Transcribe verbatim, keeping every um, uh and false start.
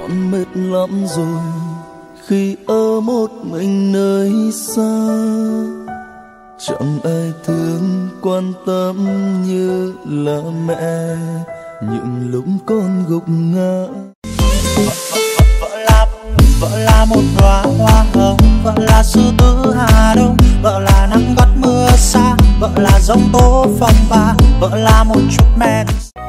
con mệt lắm rồi khi ở một mình nơi xa, chẳng ai thương quan tâm như là mẹ những lúc con gục ngã. Vợ là vợ là một đóa hoa hồng, vợ là sư tử Hà Đông, vợ là nắng gót mưa xa, vợ là giông tố phong ba, vợ là một chút men.